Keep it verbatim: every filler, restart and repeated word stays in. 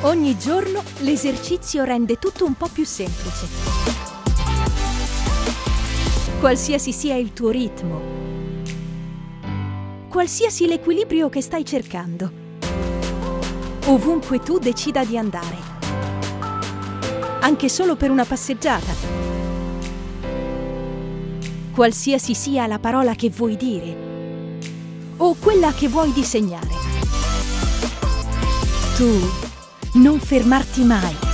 Ogni giorno l'esercizio rende tutto un po' più semplice. Qualsiasi sia il tuo ritmo, qualsiasi l'equilibrio che stai cercando, ovunque tu decida di andare, anche solo per una passeggiata, qualsiasi sia la parola che vuoi dire o quella che vuoi disegnare, tu non fermarti mai.